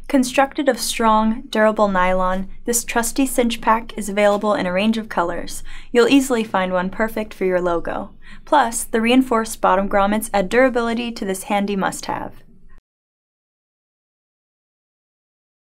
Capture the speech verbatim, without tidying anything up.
Constructed of strong, durable nylon, this trusty CinchBack is available in a range of colors. You'll easily find one perfect for your logo. Plus, the reinforced bottom grommets add durability to this handy must-have.